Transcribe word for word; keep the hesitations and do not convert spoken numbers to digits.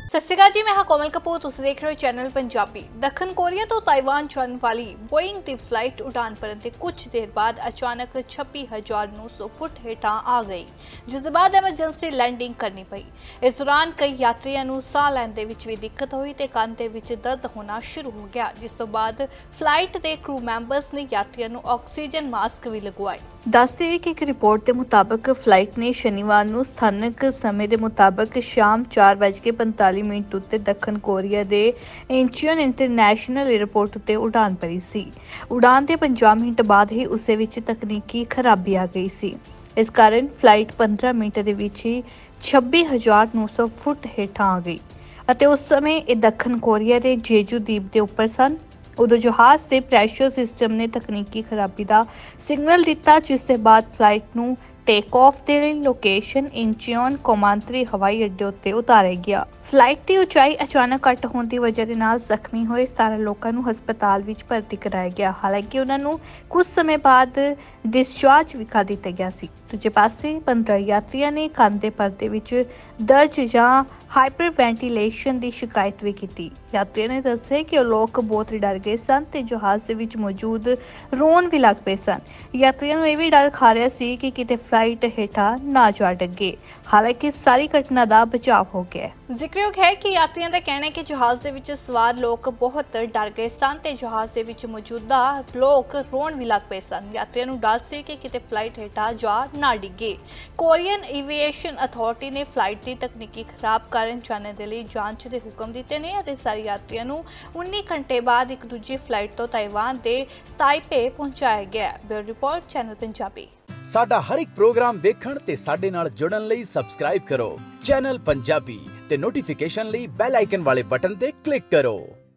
ਸਤਿ ਸ਼੍ਰੀ ਅਕਾਲ ਜੀ, मैं हाँ कोमल कपूर। तुसीं देख रहे हो चैनल पंजाबी। दक्षिण कोरिया तो ताइवान जाने वाली बोइंग की फ्लाइट उड़ान भरन के कुछ देर बाद अचानक छब्बी हज़ार नौ सौ फुट हेठां आ गई, जिस बाद एमरजेंसी लैंडिंग करनी पई। इस दौरान कई यात्रियों नूं साह लैण दे विच भी दिक्कत हुई ते कंन दे विच दर्द होना शुरू हो गया, जिस तो बाद फ्लाइट के क्रू मैंबर्स ने यात्रियों नूं ऑक्सीजन मास्क भी लगवाए। दस देवे कि एक रिपोर्ट के मुताबिक फ्लाइट ने शनिवार नूं स्थानक समय के मुताबिक शाम चार बज के पंताली मिनट उत्ते दक्षिण कोरिया के इंचियन इंटरनैशनल एयरपोर्ट उत्ते उड़ान भरी सी। उड़ान के पंजाह मिनट बाद ही उस विच तकनीकी खराबी आ गई सी। इस कारण फ्लाइट पंद्रह मिनट के विच ही छब्बी हज़ार नौ सौ फुट हेठां आ गई अते उस समय ये दक्षिण कोरिया के जेजू द्वीप के उपर सन। उदों जहाज़ के प्रैशर सिस्टम ने तकनीकी खराबी का सिग्नल दिता, जिस दे बाद फ्लाइट नूं टेक ऑफ के लिए लोकेशन इंचियन कौमांतरी हवाई अड्डे उत्ते उतारे गया। फ्लाइट की उचाई अचानक घट होने की वजह के नाल जख्मी हुए सतारह लोगों को हस्पताल विच भर्ती कराया गया। हालांकि उन्होंने कुछ समय बाद डिस्चार्ज भी कर दिया गया सी। दूजे पासे पंद्रह यात्रियों ने कंन दे परदे विच दर्ज या हाइपर वेंटिलेशन की शिकायत भी की। यात्रियों ने दस्सिया कि लोग बहुत डर गए सन ते जहाज़ दे विच मौजूद रोन भी लग पे सन। यात्रियों को यह भी डर खा रहा सी कि किते फ्लाइट हेठा ना जा डगे। हालांकि सारी घटना का बचाव हो गया। जिक्रयोग है कि यात्रियों का कहना है कि जहाज़ दे विच सवार लोग बहुत डर गए सन ते जहाज़ दे विच मौजूदा लोग रोन भी लग पे सन। यात्रियों को डर सी कि किते फ्लाइट हेठा जा ना डिगे। कोरियन एविएशन अथॉरिटी ने फ्लाइट की तकनीकी खराब कारण जाने के लिए जांच के हुक्म दिते ने अते सारे यात्रियों को उन्नीस घंटे बाद एक दूजी फ्लाइट तो ताइवान के ताइपे पहुंचाया गया। Bureau report channel Punjabi. साडा हर एक प्रोग्राम देखण ते साडे नाल जुड़न लई सबसक्राइब करो चैनल पंजाबी ते नोटिफिकेशन लई बेल आइकन वाले बटन ते क्लिक करो।